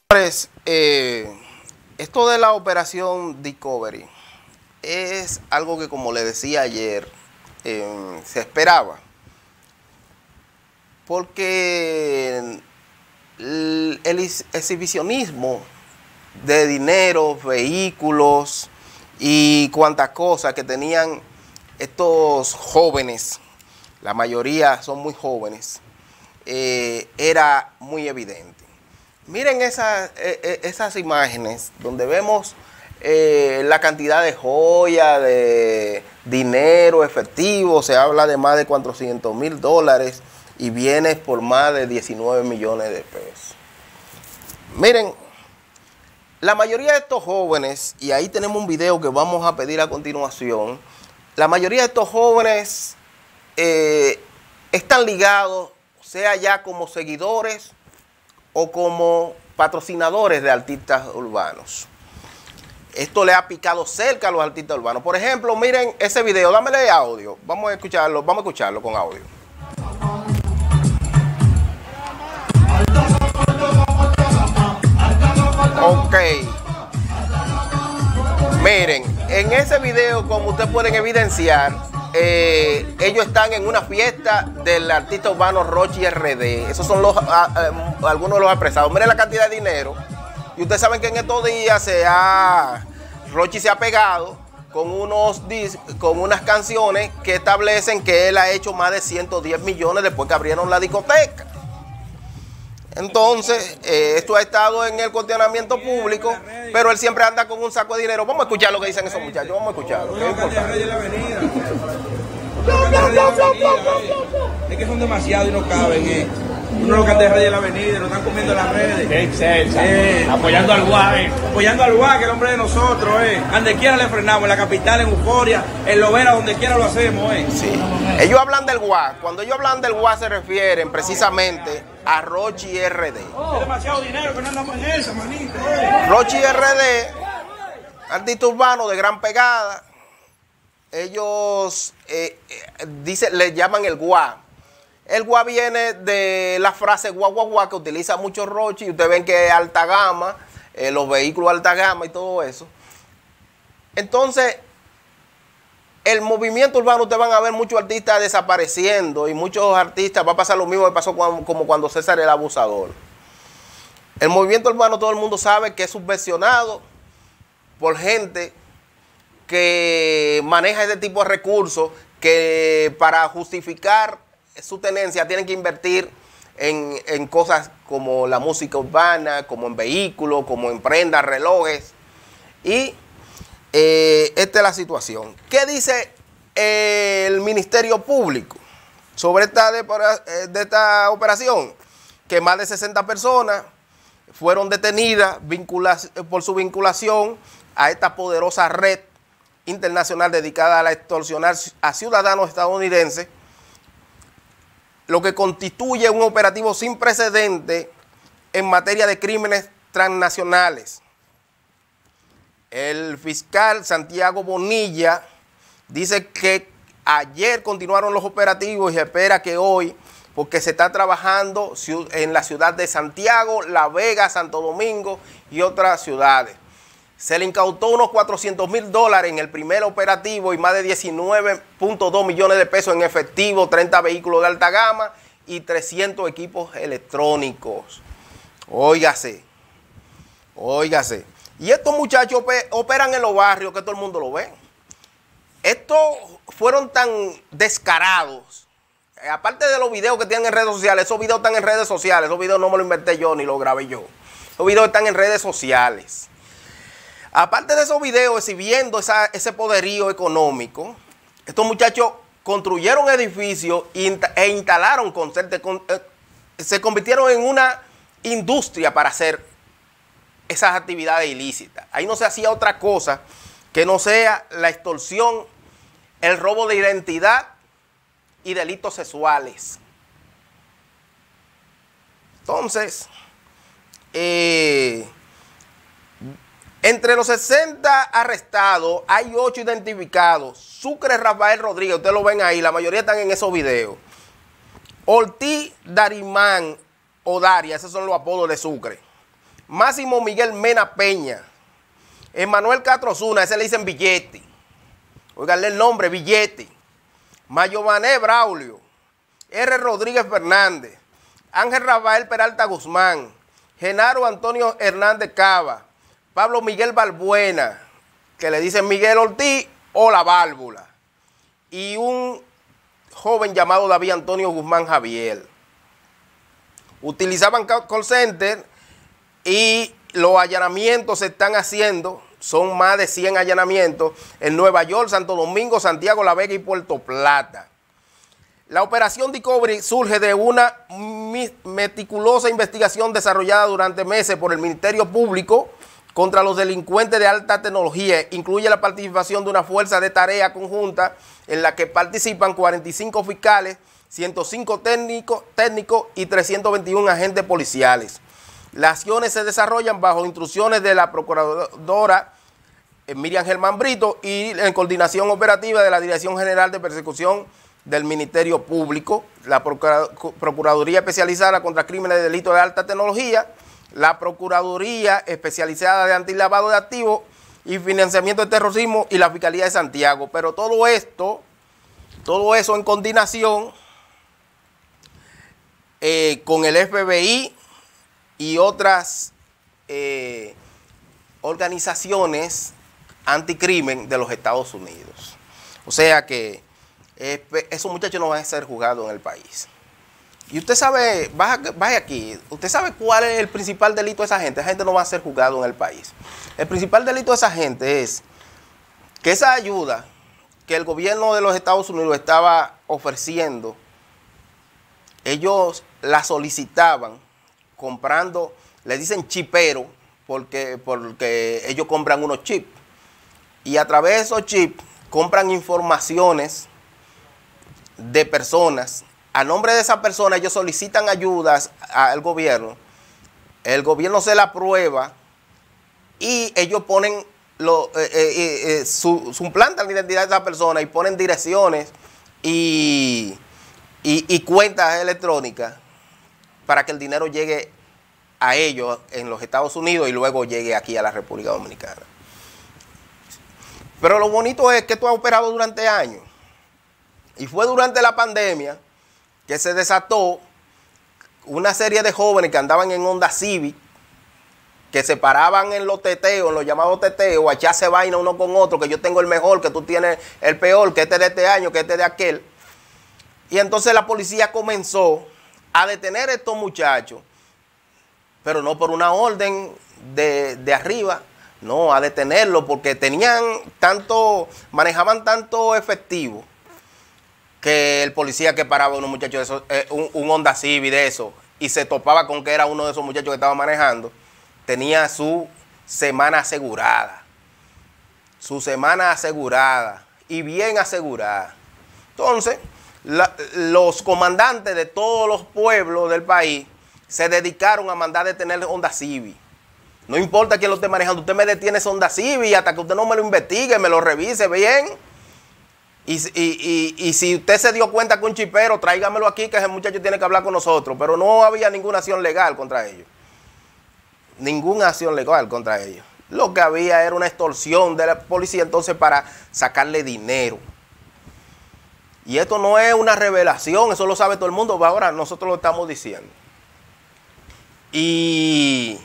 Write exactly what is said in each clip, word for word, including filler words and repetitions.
Señores, eh, esto de la operación Discovery es algo que, como le decía ayer, eh, se esperaba, porque el, el exhibicionismo de dinero, vehículos y cuantas cosas que tenían estos jóvenes, la mayoría son muy jóvenes, eh, era muy evidente. Miren esas, eh, esas imágenes donde vemos eh, la cantidad de joyas, de dinero efectivo. Se habla de más de cuatrocientos mil dólares y bienes por más de diecinueve millones de pesos. Miren, la mayoría de estos jóvenes, y ahí tenemos un video que vamos a pedir a continuación, la mayoría de estos jóvenes eh, están ligados, sea ya como seguidores o como patrocinadores de artistas urbanos. Esto le ha picado cerca a los artistas urbanos. Por ejemplo, miren ese video, dámele audio. Vamos a escucharlo, vamos a escucharlo con audio. Ok. Miren, en ese video, como ustedes pueden evidenciar, Eh, ellos están en una fiesta del artista urbano Rochi R D. Esos son los, a, a, algunos de los apresados. Miren la cantidad de dinero. Y ustedes saben que en estos días se ha, Rochi se ha pegado con, unos, con unas canciones que establecen que él ha hecho más de ciento diez millones después que abrieron la discoteca. Entonces, eh, esto ha estado en el cuestionamiento público, pero él siempre anda con un saco de dinero. Vamos a escuchar lo que dicen esos muchachos, vamos a escucharlo. ¿Qué es importante? Es que son demasiados y no caben, eh. Uno lo que anda de la avenida, nos están comiendo las redes. Qué excelsa. Eh, apoyando al Guá, eh. Apoyando al Guá, que es el hombre de nosotros, eh. Donde quiera le frenamos, en la capital, en Euforia, en Lovera, donde quiera lo hacemos, eh. Sí. Ellos hablan del Guá. Cuando ellos hablan del Guá se refieren precisamente a Rochi R D. Oh. Es demasiado dinero que no andamos en esa, manito, eh. Rochi R D, artista urbano de gran pegada. Ellos eh, eh, dice, le llaman el Guá. El Guá viene de la frase guá, guá, guá, que utiliza mucho Rochi. Y ustedes ven que es alta gama, eh, los vehículos alta gama y todo eso. Entonces, el movimiento urbano, ustedes van a ver muchos artistas desapareciendo. Y muchos artistas, va a pasar lo mismo que pasó cuando, como cuando César el Abusador. El movimiento urbano, todo el mundo sabe que es subvencionado por gente que maneja ese tipo de recursos, que para justificar su tenencia tienen que invertir en, en cosas como la música urbana, como en vehículos, como en prendas, relojes. Y eh, esta es la situación. ¿Qué dice eh, el Ministerio Público sobre esta, de, de esta operación? Que más de sesenta personas fueron detenidas por su vinculación a esta poderosa red internacional dedicada a la extorsionar a ciudadanos estadounidenses, lo que constituye un operativo sin precedente en materia de crímenes transnacionales. El fiscal Santiago Bonilla dice que ayer continuaron los operativos y espera que hoy, porque se está trabajando en la ciudad de Santiago, La Vega, Santo Domingo y otras ciudades. Se le incautó unos cuatrocientos mil dólares en el primer operativo y más de diecinueve punto dos millones de pesos en efectivo, treinta vehículos de alta gama y trescientos equipos electrónicos. Óigase, óigase. Y estos muchachos operan en los barrios que todo el mundo lo ve. Estos fueron tan descarados. Aparte de los videos que tienen en redes sociales, esos videos están en redes sociales. Esos videos no me los inventé yo ni los grabé yo. Los videos están en redes sociales. Aparte de esos videos exhibiendo esa, ese poderío económico, estos muchachos construyeron edificios e instalaron concertos, se convirtieron en una industria para hacer esas actividades ilícitas. Ahí no se hacía otra cosa que no sea la extorsión, el robo de identidad y delitos sexuales. Entonces, eh, entre los sesenta arrestados, hay ocho identificados. Sucre Rafael Rodríguez, ustedes lo ven ahí, la mayoría están en esos videos. Ortiz Darimán o Daria, esos son los apodos de Sucre. Máximo Miguel Mena Peña, Emanuel Castro Zuna, ese le dicen Billete, oiganle el nombre, Billete, Mayované Braulio, R. Rodríguez Fernández, Ángel Rafael Peralta Guzmán, Genaro Antonio Hernández Cava, Pablo Miguel Balbuena, que le dicen Miguel Ortiz o La Válvula, y un joven llamado David Antonio Guzmán Javier. Utilizaban call center y los allanamientos se están haciendo, son más de cien allanamientos en Nueva York, Santo Domingo, Santiago, La Vega y Puerto Plata. La operación Discovery surge de una meticulosa investigación desarrollada durante meses por el Ministerio Público contra los delincuentes de alta tecnología. Incluye la participación de una fuerza de tarea conjunta en la que participan cuarenta y cinco fiscales, ciento cinco técnicos, técnicos y trescientos veintiuno agentes policiales. Las acciones se desarrollan bajo instrucciones de la procuradora Miriam Germán Brito y en coordinación operativa de la Dirección General de Persecución del Ministerio Público, la Procuraduría Especializada contra Crímenes y Delitos de Alta Tecnología, la Procuraduría Especializada de Antilavado de Activos y Financiamiento de Terrorismo y la Fiscalía de Santiago. Pero todo esto, todo eso en coordinación eh, con el F B I y otras eh, organizaciones anticrimen de los Estados Unidos. O sea que eh, esos muchachos no van a ser juzgados en el país. Y usted sabe, vaya, vaya aquí, usted sabe cuál es el principal delito de esa gente. Esa gente no va a ser juzgado en el país. El principal delito de esa gente es que esa ayuda que el gobierno de los Estados Unidos estaba ofreciendo, ellos la solicitaban comprando, le dicen chipero, porque, porque ellos compran unos chips. Y a través de esos chips compran informaciones de personas. A nombre de esa persona ellos solicitan ayudas al gobierno. El gobierno se la aprueba y ellos ponen, lo, eh, eh, eh, su, suplantan la identidad de esa persona y ponen direcciones y, y, y cuentas electrónicas para que el dinero llegue a ellos en los Estados Unidos y luego llegue aquí a la República Dominicana. Pero lo bonito es que esto ha operado durante años. Y fue durante la pandemia que se desató una serie de jóvenes que andaban en Honda Civic, que se paraban en los teteos, en los llamados teteos, a echarse vaina uno con otro, que yo tengo el mejor, que tú tienes el peor, que este de este año, que este de aquel. Y entonces la policía comenzó a detener a estos muchachos, pero no por una orden de, de arriba, no, a detenerlos porque tenían tanto, manejaban tanto efectivo que el policía que paraba a unos muchachos de esos, eh, un, un Honda Civic de eso, y se topaba con que era uno de esos muchachos que estaba manejando, tenía su semana asegurada, su semana asegurada y bien asegurada. Entonces, la, los comandantes de todos los pueblos del país se dedicaron a mandar detener Honda Civic. No importa quién lo esté manejando, usted me detiene ese Honda Civic hasta que usted no me lo investigue, me lo revise bien. Y, y, y, y si usted se dio cuenta que un chipero, tráigamelo aquí, que ese muchacho tiene que hablar con nosotros. Pero no había ninguna acción legal contra ellos. Ninguna acción legal contra ellos. Lo que había era una extorsión de la policía entonces para sacarle dinero. Y esto no es una revelación, eso lo sabe todo el mundo. Ahora nosotros lo estamos diciendo. Y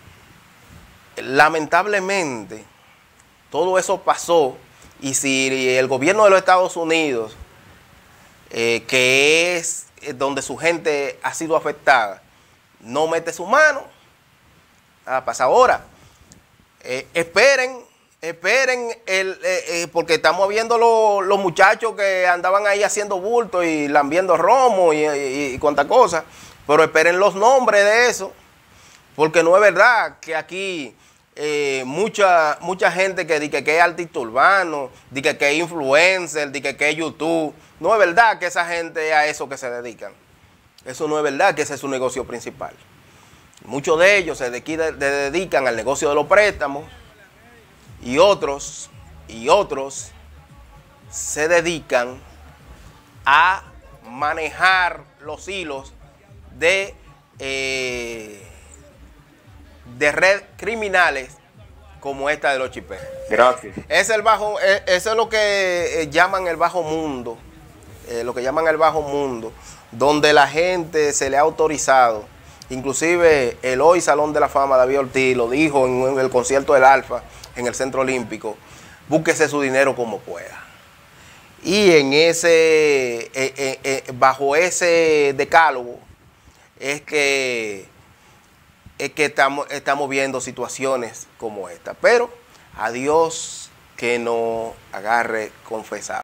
lamentablemente todo eso pasó. Y si el gobierno de los Estados Unidos, eh, que es donde su gente ha sido afectada, no mete su mano, ah, pasa ahora. Eh, esperen, esperen, el, eh, eh, porque estamos viendo lo, los muchachos que andaban ahí haciendo bulto y lambiendo romo y, y, y cuantas cosas, pero esperen los nombres de eso, porque no es verdad que aquí eh, mucha, mucha gente que dice que es artista urbano, dice que es influencer, dice que es YouTube, no es verdad que esa gente es a eso que se dedican. Eso no es verdad que ese es su negocio principal. Muchos de ellos se dedican al negocio de los préstamos y otros, y otros se dedican a manejar los hilos de, eh, de red criminales como esta de los chiperos. Gracias. Es el bajo, eh, eso es lo que eh, llaman el bajo mundo, eh, lo que llaman el bajo mundo, donde la gente se le ha autorizado. Inclusive el hoy Salón de la Fama, David Ortiz, lo dijo en, en el concierto del Alfa, en el Centro Olímpico, búsquese su dinero como pueda. Y en ese, eh, eh, eh, bajo ese decálogo, es que, es que estamos, estamos viendo situaciones como esta. Pero a Dios que no agarre confesar.